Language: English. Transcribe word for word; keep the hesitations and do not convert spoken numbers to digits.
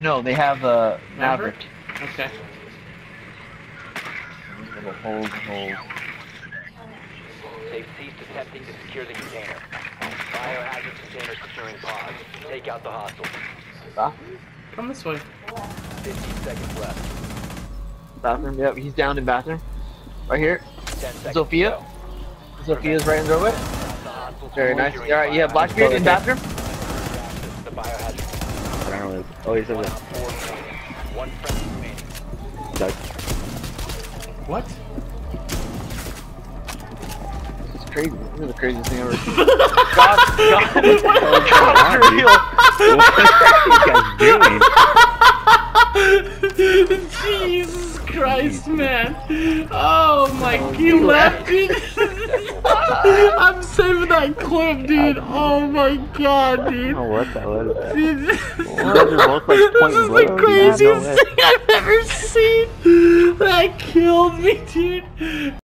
No, they have uh, Maverick. Maverick? Okay. Little holes, holes. They've ceased attempting to secure the container. Biohazard container securing pods. Take out the hostiles. Bathroom? Come this way. fifteen seconds left. Bathroom, yep, he's down in bathroom. Right here. ten seconds. Sophia. Sophia's right in the doorway. Very nice. Alright, yeah, Blackbeard in bathroom. The biohazard. I don't know. Oh, he's over there. One friendly remaining. Doug. What? This is crazy. This is the craziest thing ever. God, God, God's real. What are you guys doing? Jesus Christ, man. Oh my god, you left, dude. I'm saving that clip, dude. Oh my god, I don't dude. know what that was. Dude, You guys are both like this pointing is the blank. craziest thing I've ever seen. That killed me, dude.